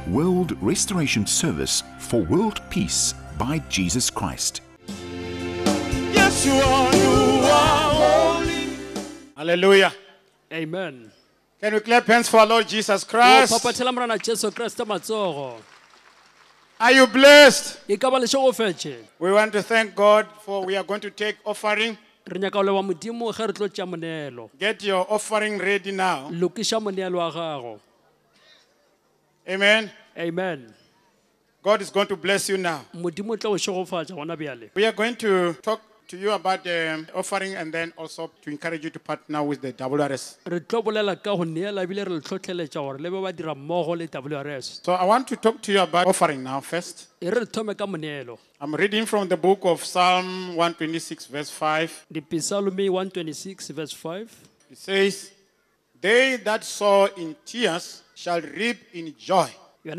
World Restoration Service for World Peace by Jesus Christ. Yes, you are holy. Hallelujah. Amen. Can we clap hands for our Lord Jesus Christ? Are you blessed? We want to thank God for we are going to take offering. Get your offering ready now. Amen. Amen. God is going to bless you now. We are going to talk to you about the offering and then also to encourage you to partner with the WRS. So I want to talk to you about offering now first. I'm reading from the book of Psalm 126 verse 5. Psalm 126 verse 5. It says, "They that sow in tears shall reap in joy. He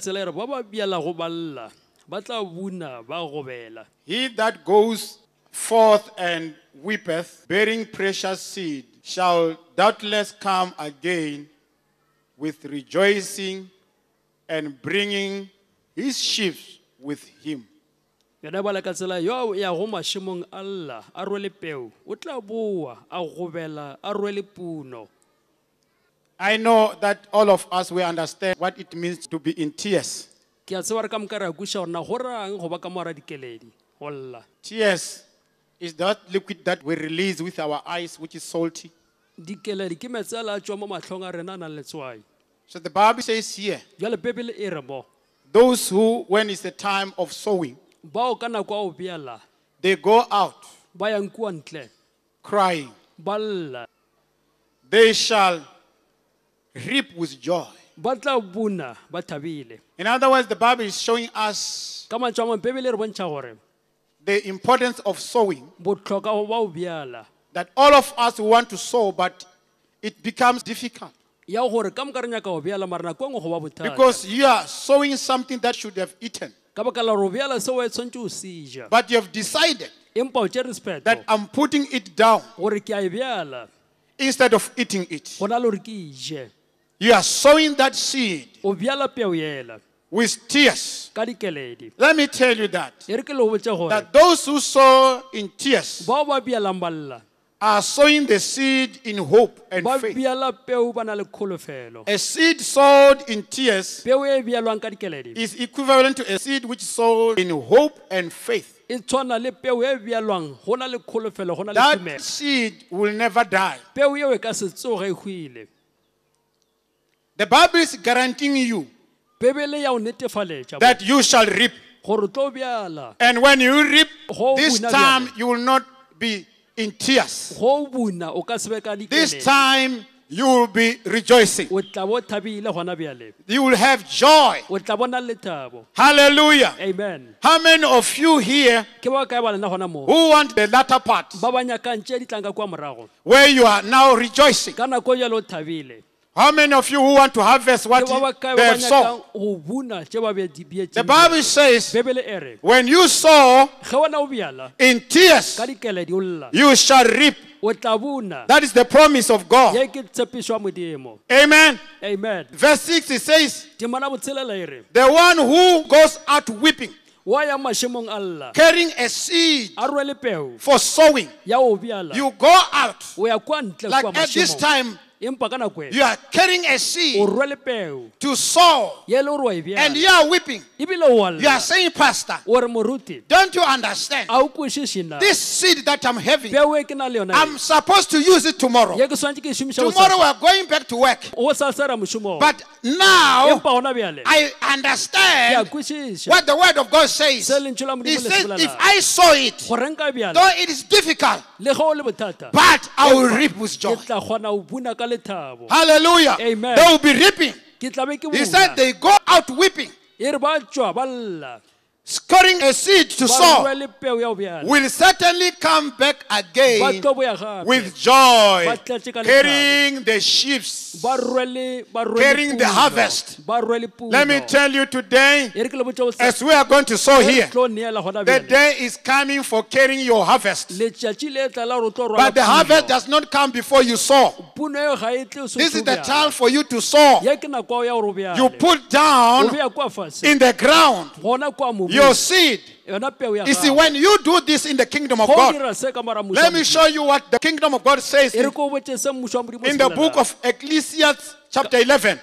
that goes forth and weepeth, bearing precious seed, shall doubtless come again with rejoicing and bringing his sheaves with him." I know that all of us will understand what it means to be in tears. Tears is that liquid that we release with our eyes, which is salty. So the Bible says here, those who, when it's the time of sowing, they go out crying. They shall reap with joy. In other words, the Bible is showing us the importance of sowing. That all of us want to sow, but it becomes difficult. Because you are sowing something that should have eaten. But you have decided that I'm putting it down instead of eating it. You are sowing that seed with tears. Let me tell you that those who sow in tears are sowing the seed in hope and faith. A seed sowed in tears is equivalent to a seed which is sowed in hope and faith. That seed will never die. The Bible is guaranteeing you that you shall reap. And when you reap, this time you will not be in tears. This time you will be rejoicing. You will have joy. Hallelujah. Amen. How many of you here who want the latter part, where you are now rejoicing? How many of you who want to harvest what they have sown? The Bible says, when you sow in tears, you shall reap. That is the promise of God. Amen. Amen. Verse 6, it says, the one who goes out weeping, carrying a seed for sowing, you go out like at this time. You are carrying a seed to sow, and you are weeping. You are saying, Pastor, don't you understand? This seed that I'm having, I'm supposed to use it tomorrow. Tomorrow we are going back to work. But now I understand what the word of God says. He says, if I sow it, though it is difficult, but I will reap with joy. Hallelujah. Amen. They will be reaping. He said they go out weeping. scoring a seed to sow will certainly come back again with joy, carrying the sheaves, carrying the harvest. Let me tell you today, as we are going to sow here, the day is coming for carrying your harvest. But the harvest does not come before you sow. This is the time for you to sow. You put down in the ground your seed. You see, when you do this in the kingdom of God, let me show you what the kingdom of God says in the book of Ecclesiastes chapter 11.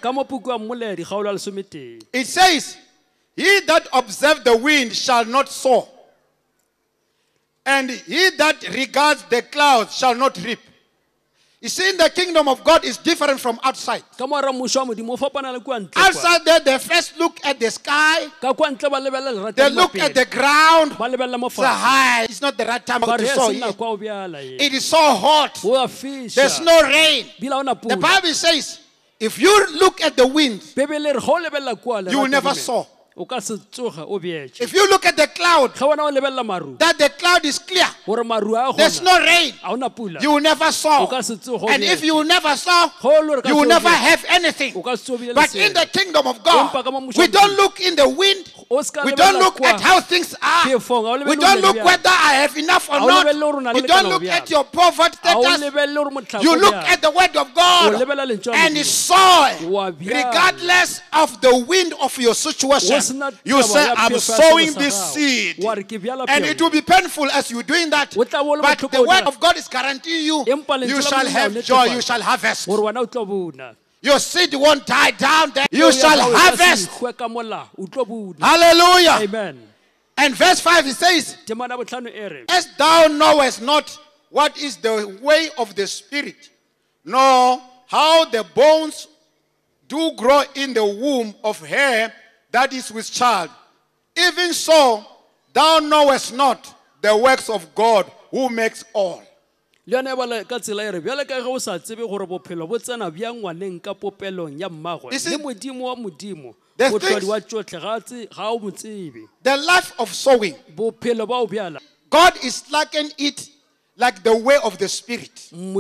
It says, he that observes the wind shall not sow, and he that regards the clouds shall not reap. You see, in the kingdom of God is different from outside. Outside there, they first look at the sky. They look at the ground. It's high. It's not the right time to sow. It is so hot. There's no rain. The Bible says, if you look at the wind, you will never sow. If you look at the cloud, that the cloud is clear, there's no rain, you will never sow. And if you will never sow, you will never have anything. But in the kingdom of God, we don't look in the wind, we don't look at how things are, we don't look whether I have enough or not, we don't look at your poverty status, you look at the word of God and sow regardless of the wind of your situation. You say, I'm sowing this seed. And it will be painful as you're doing that. But the word of God is guaranteeing you, you shall have joy, you shall harvest. Your seed won't die down there. You shall harvest. Hallelujah. Amen. And verse 5 it says, as thou knowest not what is the way of the Spirit, nor how the bones do grow in the womb of her that is with child, even so thou knowest not the works of God who makes all. The life of sowing, God is likening it like the way of the Spirit. You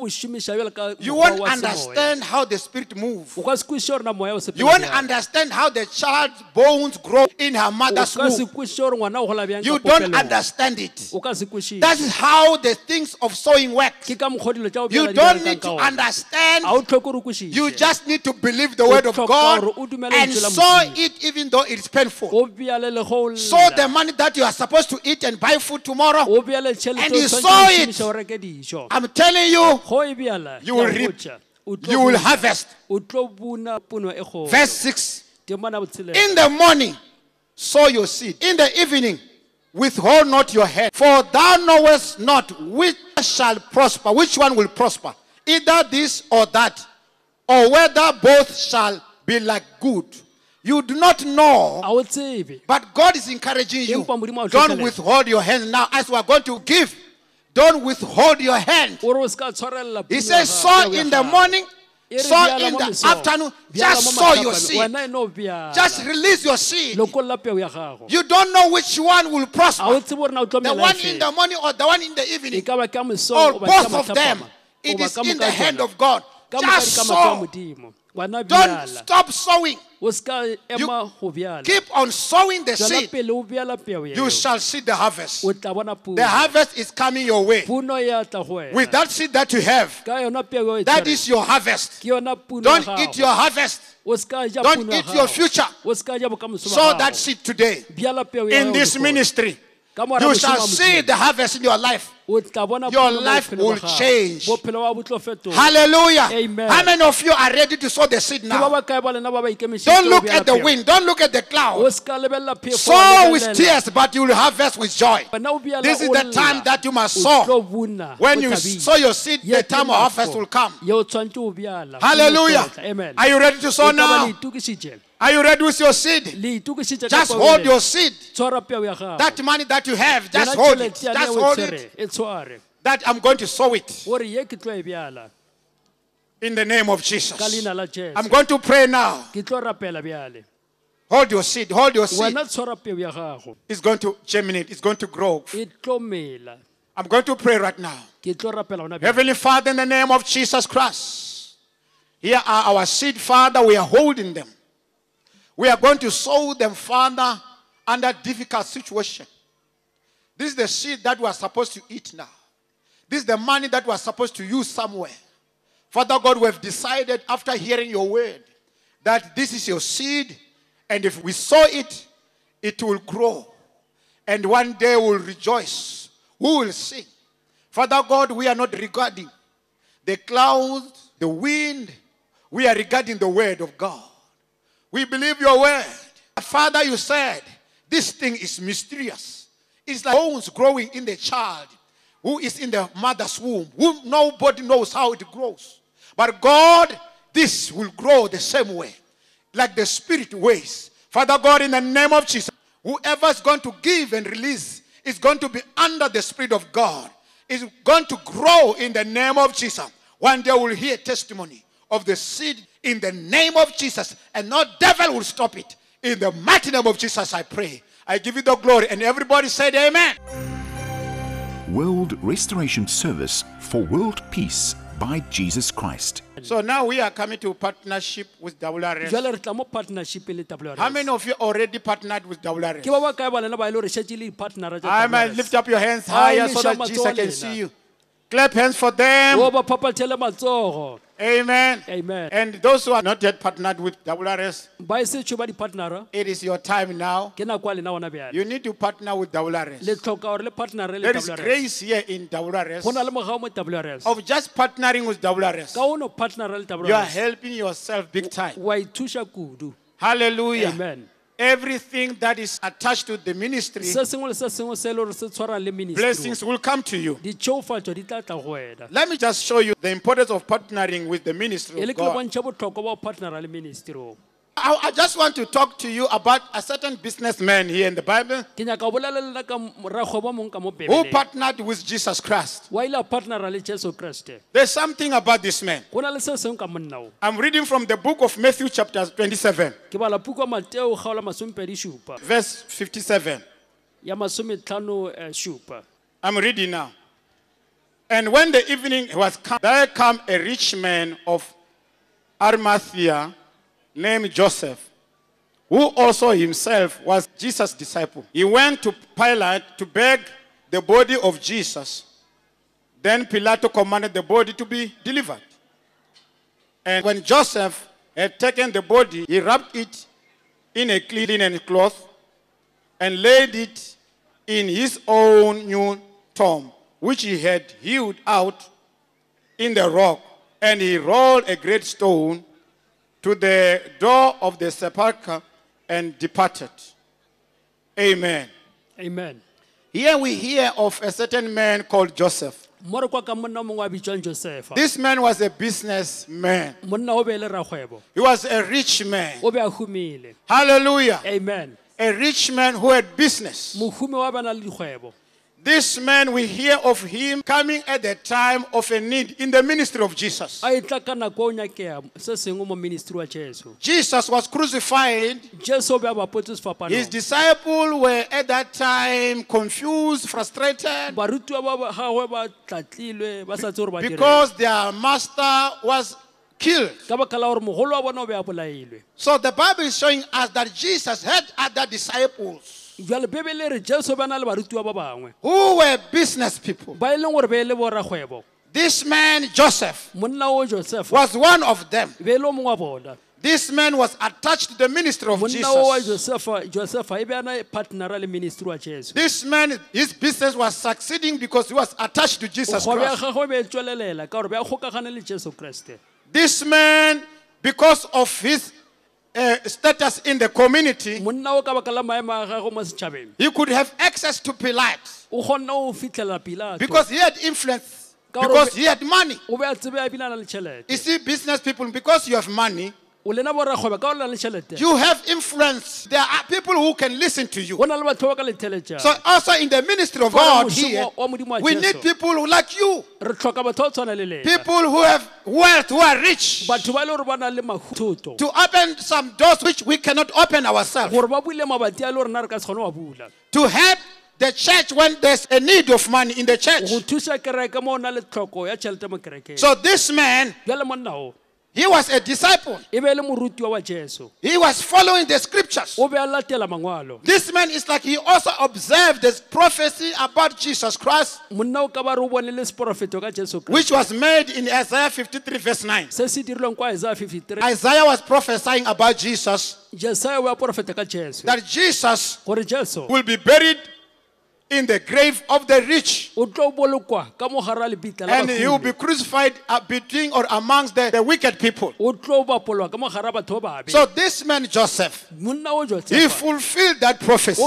won't understand how the Spirit moves. You won't understand how the child's bones grow in her mother's womb. You don't understand it. That is how the things of sowing work. You don't need to understand. You just need to believe the word of God and sow it even though it's painful. Sow the money that you are supposed to eat and buy food tomorrow, and you sow it. I'm telling you, you will reap, you will harvest. Verse 6, in the morning sow your seed, in the evening withhold not your hand, for thou knowest not which shall prosper, which one will prosper, either this or that, or whether both shall be like good. You do not know, but God is encouraging you. Don't withhold your hand now as we are going to give. Don't withhold your hand. He says, sow in the morning, sow in the afternoon. Just sow your seed. Just release your seed. You don't know which one will prosper. The one in the morning or the one in the evening. Or both of them. It is in the hand of God. Just sow. Don't stop sowing. You keep on sowing the seed. You shall see the harvest. The harvest is coming your way. With that seed that you have, that is your harvest. Don't eat your harvest. Don't eat your future. Sow that seed today. In this ministry, you shall see the harvest in your life. Your life will change. Hallelujah. Amen. How many of you are ready to sow the seed now? Don't look at the wind. Don't look at the cloud. Sow with tears, but you will harvest with joy. This is the time that you must sow. When you sow your seed, the time of harvest will come. Hallelujah. Amen. Are you ready to sow now? Are you ready with your seed? Just hold your seed. That money that you have, just hold it. Just hold it. That I'm going to sow it. In the name of Jesus. I'm going to pray now. Hold your seed. Hold your seed. It's going to germinate. It's going to grow. I'm going to pray right now. Heavenly Father, in the name of Jesus Christ, here are our seed, Father. We are holding them. We are going to sow them, Father, under difficult situation. This is the seed that we are supposed to eat now. This is the money that we are supposed to use somewhere. Father God, we have decided after hearing your word that this is your seed, and if we sow it, it will grow. And one day we'll rejoice. We will sing. Father God, we are not regarding the clouds, the wind. We are regarding the word of God. We believe your word. Father, you said this thing is mysterious. It's like bones growing in the child who is in the mother's womb, whom nobody knows how it grows. But God, this will grow the same way, like the Spirit ways. Father God, in the name of Jesus, whoever is going to give and release is going to be under the Spirit of God. Is going to grow in the name of Jesus. One day we'll hear testimony of the seed in the name of Jesus, and no devil will stop it. In the mighty name of Jesus, I pray. I give you the glory, and everybody said amen. World Restoration Service for World Peace by Jesus Christ. So now we are coming to partnership with WRS. How many of you already partnered with WRS? I might lift up your hands higher so that Jesus can see you. Clap hands for them. Amen. Amen. And those who are not yet partnered with WRS, it is your time now. You need to partner with WRS. There is grace here in WRS of just partnering with WRS. You are helping yourself big time. Hallelujah. Amen. Everything that is attached to the ministry, blessings will come to you. Let me just show you the importance of partnering with the ministry of God. I just want to talk to you about a certain businessman here in the Bible who partnered with Jesus Christ. There's something about this man. I'm reading from the book of Matthew chapter 27, verse 57. I'm reading now. And when the evening was come, there came a rich man of Arimathea named Joseph, who also himself was Jesus' disciple. He went to Pilate to beg the body of Jesus. Then Pilate commanded the body to be delivered. And when Joseph had taken the body, he wrapped it in a clean linen cloth and laid it in his own new tomb, which he had hewed out in the rock. And he rolled a great stone to the door of the sepulchre and departed. Amen. Amen. Here we hear of a certain man called Joseph. This man was a businessman. He was a rich man. Hallelujah. Amen. A rich man who had business. This man, we hear of him coming at the time of a need in the ministry of Jesus. Jesus was crucified. His disciples were at that time confused, frustrated, because their master was killed. So the Bible is showing us that Jesus had other disciples who were business people. This man, Joseph, was one of them. This man was attached to the ministry of Jesus. This man, his business was succeeding because he was attached to Jesus Christ. This man, because of his status in the community, he could have access to Pilate because he had influence, because he had money. You see, business people, because you have money, You have influence. There are people who can listen to you. So also in the ministry of God here, we need people who like you. People who have wealth, who are rich. To open some doors which we cannot open ourselves. To help the church when there's a need of money in the church. So this man, he was a disciple. He was following the scriptures. This man is like he also observed this prophecy about Jesus Christ, which was made in Isaiah 53 verse 9. Isaiah was prophesying about Jesus, that Jesus will be buried in the grave of the rich, and he will be crucified between or amongst the wicked people. So this man Joseph, he fulfilled that prophecy.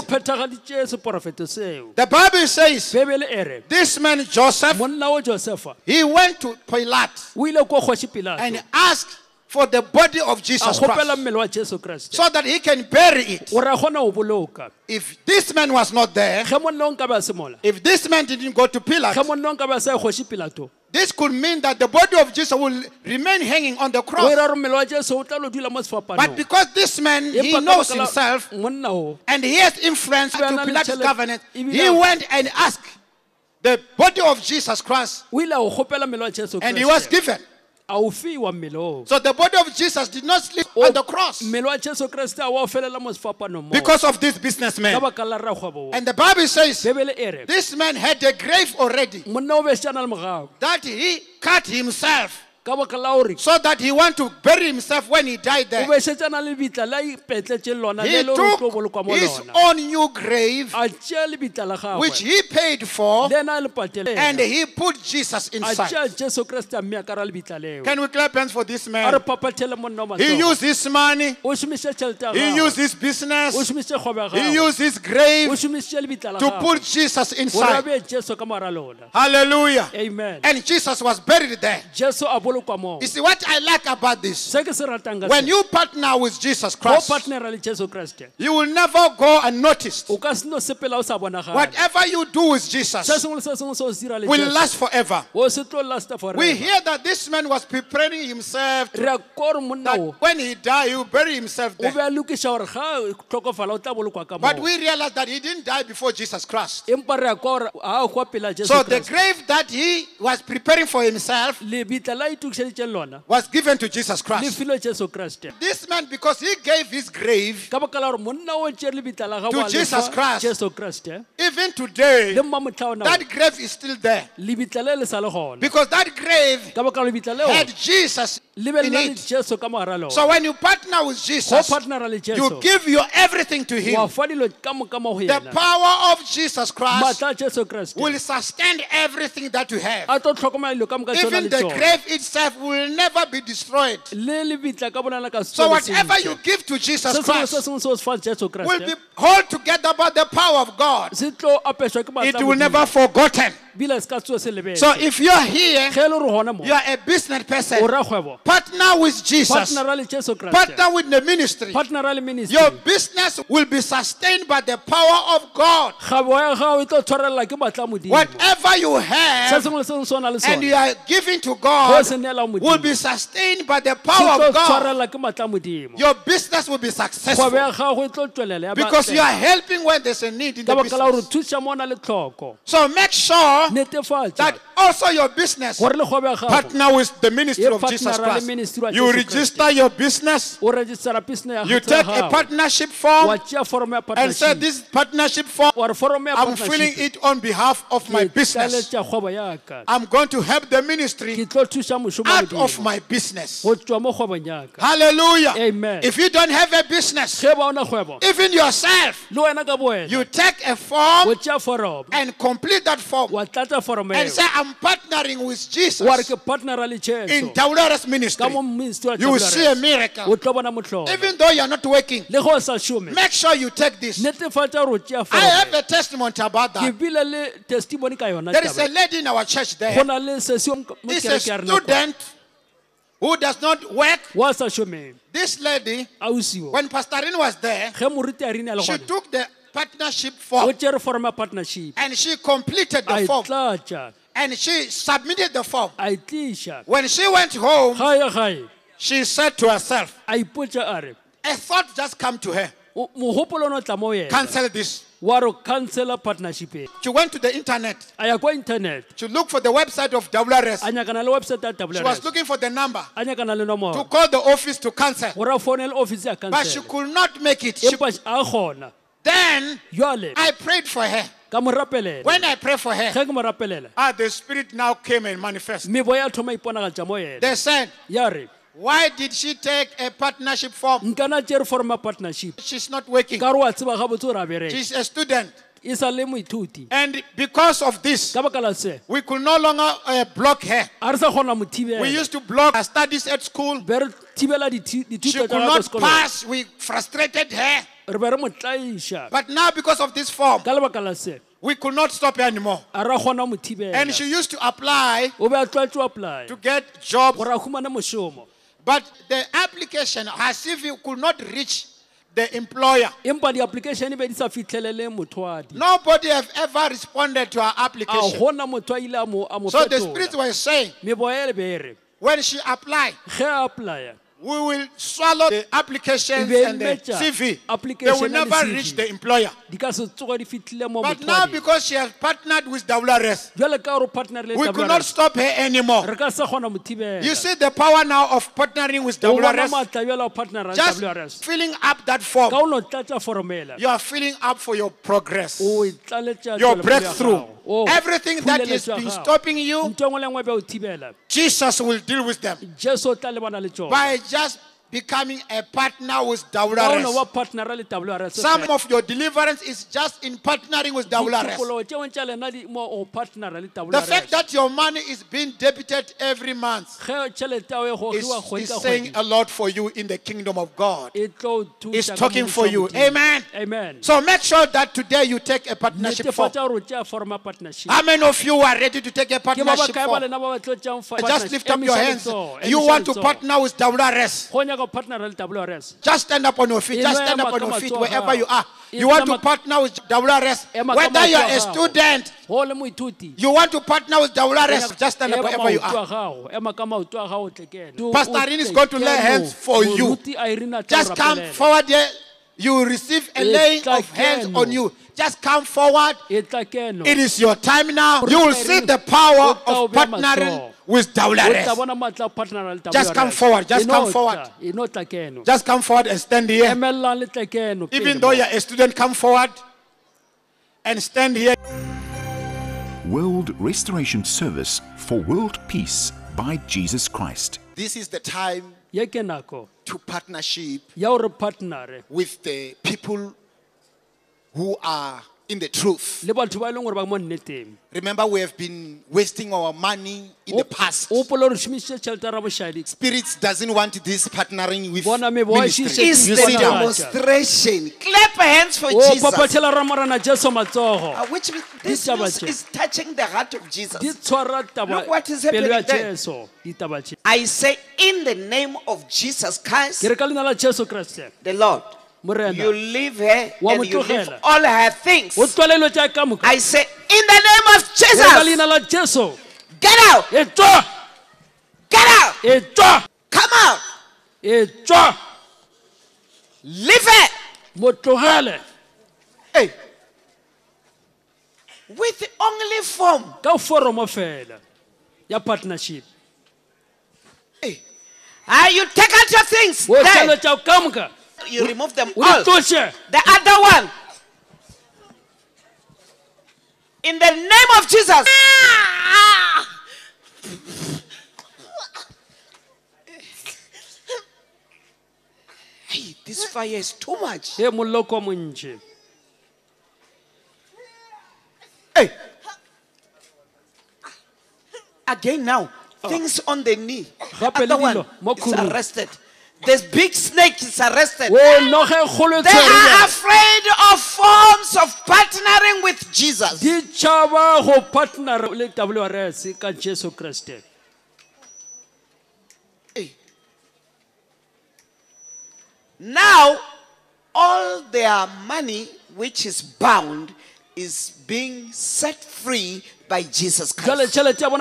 The Bible says this man Joseph, he went to Pilate and asked for the body of Jesus Christ, so that he can bury it. If this man was not there, if this man didn't go to Pilate, this could mean that the body of Jesus will remain hanging on the cross. But because this man, he knows himself and he has influence to Pilate's government, he went and asked the body of Jesus Christ, and he was given. So the body of Jesus did not sleep on the cross because of this businessman. And the Bible says this man had a grave already that he cut himself, so that he want to bury himself when he died there. He took his own new grave, which he paid for, and he put Jesus inside. Can we clap hands for this man? He used his money, he used his business, he used his grave to put Jesus inside. Hallelujah. Amen. And Jesus was buried there. You see what I like about this? When you partner with Jesus Christ, you will never go unnoticed. Whatever you do with Jesus will last forever. We hear that this man was preparing himself that when he died, he will bury himself there. But we realize that he didn't die before Jesus Christ. So the grave that he was preparing for himself was given to Jesus Christ. This man, because he gave his grave to Jesus Christ, even today, that grave is still there. Because that grave had Jesus in it. So when you partner with Jesus, you give your everything to him. The power of Jesus Christ will sustain everything that you have. Even the grave itself will never be destroyed. So whatever you give to Jesus Christ will be held together by the power of God. It will never be forgotten. So if you're here, you're a business person, partner with Jesus, partner with the ministry, your business will be sustained by the power of God. Whatever you have and you are giving to God will be sustained by the power of God. Your business will be successful because you are helping when there's a need in the business. So make sure that also your business partner with the ministry of Jesus Christ. You register your business, you take a partnership form and say, this partnership form, I'm filling it on behalf of my business. I'm going to help the ministry out of my business. Hallelujah. Amen. If you don't have a business, even yourself, you take a form and complete that form and say, I'm partnering with Jesus in Taula's ministry. You will see a miracle. Even though you're not working, make sure you take this. I have a testimony about that. There is a lady in our church there. He's a student who does not work. wa sa shomeng This lady, ausiwa when Pastorine was there, ge moruti a rene a le she gone took the partnership o form tšere form ya partnership and she completed a the e form tlatša and she submitted the form. a e tliša When she went home, ga ya gae she said to herself, a ipotša a re a thought just come to her. mogopolo o ne o tla mo yena Cancel this. wa re cancela partnership e She went to the internet a ya kwa internet to look for the website of WRS. a nyakana le website ya She was WRS looking for the number a nyakana le to nomoro call the office to cancel, gore a founele office ya but she cancela could not make it. She- empa a kgona then jale I prayed for her. ka mo rapelela When I prayed for her, ge ke mo rapelela the Spirit now came and manifested. mebo ya thoma iponagatša mo yena They said, ya re why did she take a partnership form? nkana tšere forma partnership She's not working. ka re wa tseba gabotse gore a bereka She's a student. e sa le moithuti And because of this, ka baka la se we could no longer block her. a re sa kgona mo We thibela used to block her studies at school. be re thibela She dithuto could tsa not sekolong pass. We frustrated her. re be re mo tlaiša But now, because of this form, ka lebaka la se we could not stop her anymore. a re a kgona mo thibela And she used to apply o be a tlwaetse apply to get jobs. gore a humane mošomo But the application, her CV could not reach the employer. empa di-application be di sa fitlhelele mothwadi Nobody have ever responded to her a application. gona motho a ile a mo So the spirits fetola were saying, meboya e le be e re when she applied, ge a applya we will swallow the applications Be and the major CV. They application will and the never CV. reach the employer. di ka se tsoga di fitlhile mo But now, mothwadi because she has partnered with WRS, jale ka gore partner le we could not stop her anymore. re ka se kgona mo thibela You see the power now of partnering with o bona WRS? maatla bjala o partnera le Just WRS filling up that form. ka o no tlatša foromela You are filling up for your progress, o e tlaletša your tswelopele ya breakthrough. gago. O Everything that has phuleletšo ya been gago. stopping you, ntho engwe le engwe be o thibela Jesus will deal with them jesu o tla lebana le tsona by just becoming a partner with ka o ne wa WRS. partnera le WRS Some of your deliverance is just in partnering with WRS. dikgopolo tše ngwe tša lena di mo o partnera le The fact WRS that your money is being debited every month ge tšhelete ya o e gogiwa kgwedi is ka saying kgwedi a lot for you in the kingdom of God. e tlo thuša It's ka talking mošo for wa you. Modimo. Amen. Amen. So make sure that today you take a partnership form. netefatša gore o tšea forma partnership How many of you are ready to take a ke ba partnership bakae ba form? lena ba ba tlo tšeang Just lift up your hands. You want to partner with WRS. go nyaka go partnera le WRS Just stand up on your feet. Just stand up on your feet wherever you are. You want to partner with WRS. Whether you are a student, go le moithuti you want to partner with WRS. Just stand up wherever you are. ema ka maoto a gago tlekene Pastor Irene is going to lay hands for you. Just come forward here. You will receive a laying of hands on you. Just come forward. It is your time now. You will see the power of partnering with WRS. Just come forward. Just come forward. Just come forward and stand here. Even though you're a student, come forward and stand here. World Restoration Service for World Peace by Jesus Christ. This is the time to partnership with the people who are in the truth. Remember, we have been wasting our money in the past. Spirits doesn't want this partnering with ministry. Is the demonstration. Clap hands for Jesus. Which means this news is touching the heart of Jesus. Look what is happening there. I say in the name of Jesus Christ, the Lord. You leave her and you leave all her things. I say, in the name of Jesus, get out. Get out. Come out. Leave her. Hey. With only form. Partnership. Hey. You take out your things. There. You remove them all. The other one. In the name of Jesus. Hey, this fire is too much. Hey. Again now. Things on the knee. The other one is arrested. This big snake is arrested. They are afraid of forms of partnering with Jesus. Hey. Now, all their money which is bound is being set free by Jesus Christ.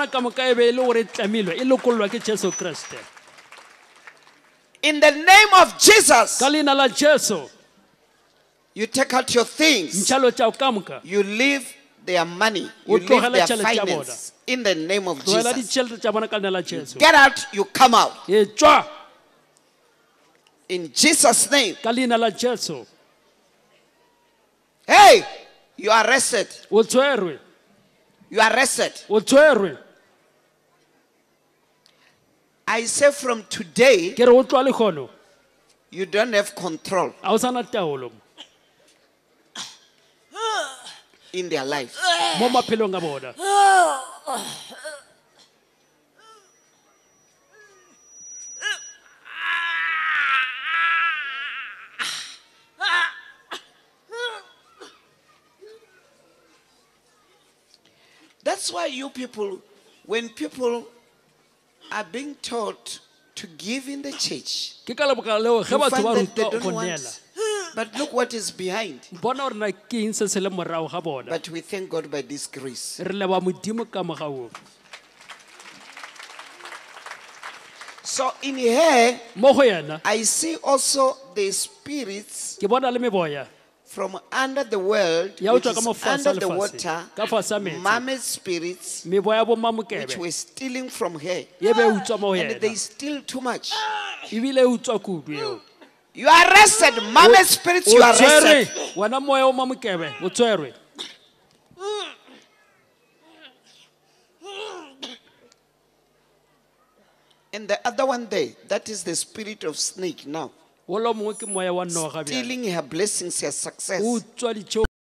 In the name of Jesus, you take out your things. You leave their money. You leave their finance. In the name of Jesus. Get out, you come out. In Jesus' name. Hey, you are arrested. You are arrested. I say from today, you don't have control in their life. That's why you people, when people are being taught to give in the church, you find that they don't want. But look what is behind. But we thank God by this grace. So in here, I see also the spirits from under the world, which is under the water, mermaid spirits, which were stealing from her. And they steal too much. You are arrested, mermaid spirits, you are arrested. And the other one there, that is the spirit of snake now. Stealing her blessings, her success.